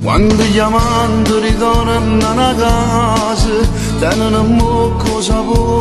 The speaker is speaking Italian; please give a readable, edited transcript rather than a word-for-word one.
Quando gli amanti ritornano a casa, tengono un mucco sapore.